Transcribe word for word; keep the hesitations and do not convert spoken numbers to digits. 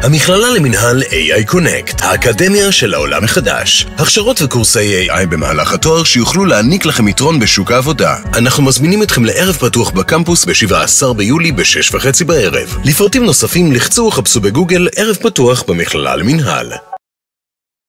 המכללה למינהל איי איי Connect, האקדמיה של העולם החדש. הכשרות וקורסי איי איי במהלך התואר שיוכלו להעניק לכם יתרון בשוק העבודה. אנחנו מזמינים אתכם לערב פתוח בקמפוס ב-שבעה עשר ביולי ב-שש וחצי בערב. לפרטים נוספים לחצו או חפשו בגוגל ערב פתוח במכללה למינהל.